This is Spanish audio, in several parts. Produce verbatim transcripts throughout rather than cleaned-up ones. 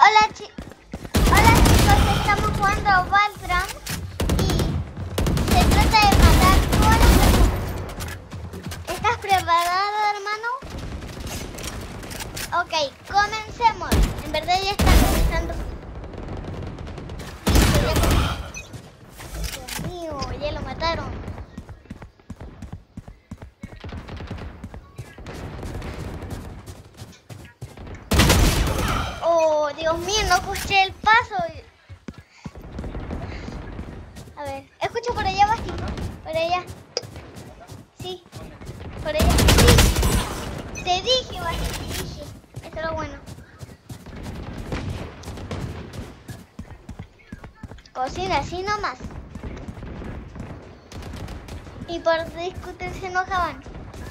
Hola, chi Hola chicos, estamos jugando a Valorant y se trata de matar todas las personas. ¿Estás preparado, hermano? Ok, comencemos. En verdad ya está comenzando. Dios mío, ya lo mataron. Oh, Dios mío, no escuché el paso. A ver, escucho por allá, Basti. Por allá. Sí, por allá. Sí. Te dije, Basti, te dije. Esto es lo bueno. Cocina así nomás. Y por discutir se enojaban.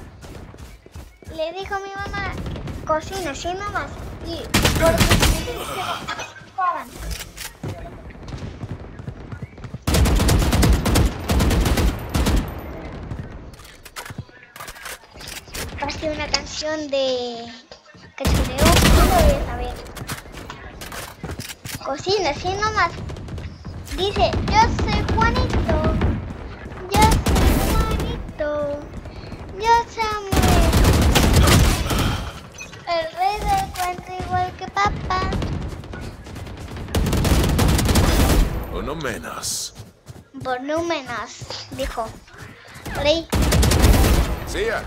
Le dijo a mi mamá, cocina así nomás. Y por discutir se enojaban. Casi una canción de cachureo, no lo voy a saber. Cocina así nomás. Dice, yo soy Juanito, yo soy Juanito, yo Samuel, el rey del cuento igual que papá. O no menos. Por no menos, dijo. Por ahí. Sí, ya.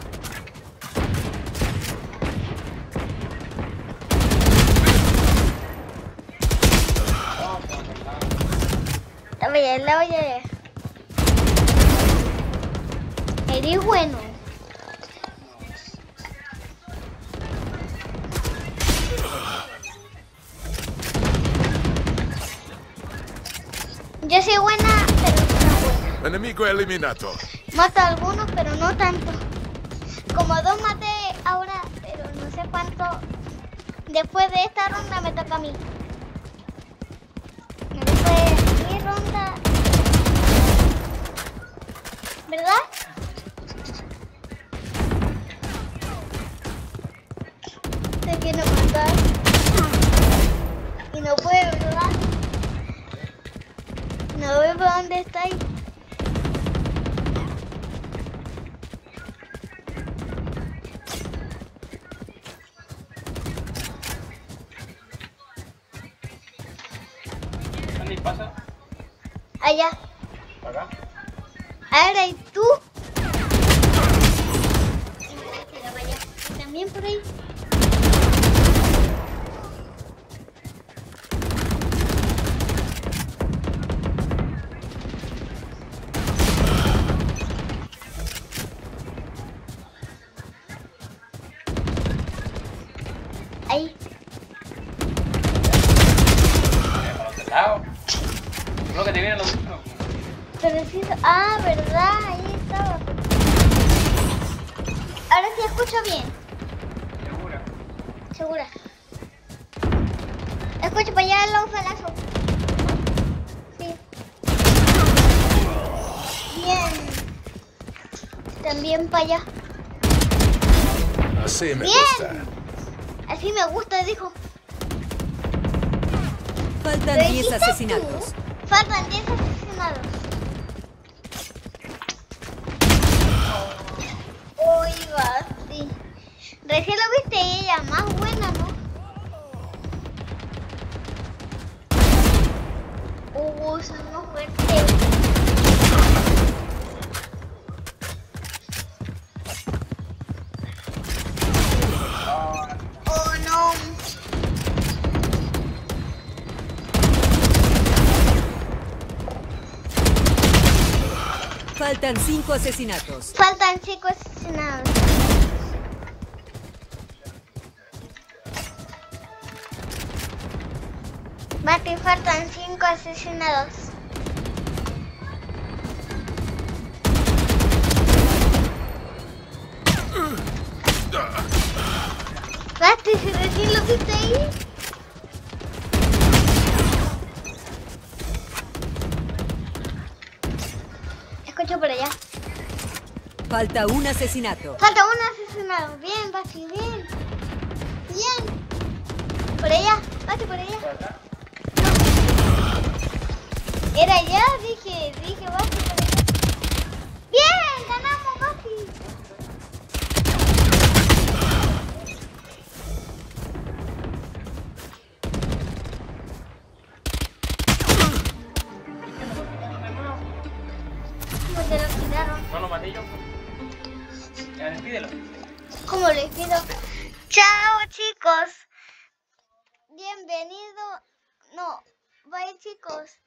La voy a, la voy a ver. Eres bueno. Yo soy buena, pero no buena. Enemigo eliminato. Mato a algunos, pero no tanto. Como dos maté ahora, pero no sé cuánto. Después de esta ronda me toca a mí. Después de mi ronda, ¿verdad? Sé que no matar. Y no puedo, ¿verdad? No veo por dónde estáis. ¿Dónde pasa? Allá. ¿Acá? Ahora, ¿y tú? También por ahí. Ahí. Lo que te viene lo mismo. Pero sí, ah, verdad, ahí estaba. Ahora sí escucho bien. Segura. Segura. Escucho para allá los balazos. Sí. Bien. También para allá. Así me Bien. gusta. Así me gusta, dijo. Faltan ¿Lo diez dijiste asesinatos. tú? Faltan diez asesinados. Uy, va, sí. Recién lo viste y ella más buena, ¿no? Uh, son muy fuertes. Oh, no. Faltan cinco asesinatos. Faltan cinco asesinados. Mati, faltan cinco asesinados. Mati, si recién lo viste ahí. Escucho por allá. Falta un asesinato. Falta un asesinado. Bien, Basti, bien. Bien. Por allá. Basti por allá. ¿Por acá? Era allá, dije, dije Basti por allá. ¡Bien! ¡Ganamos, Basti! ¿Cómo te lo quitaron? No lo maté yo. Ya, despídelo. ¿Cómo les pido? Chao, chicos. Bienvenido. No, bye, chicos.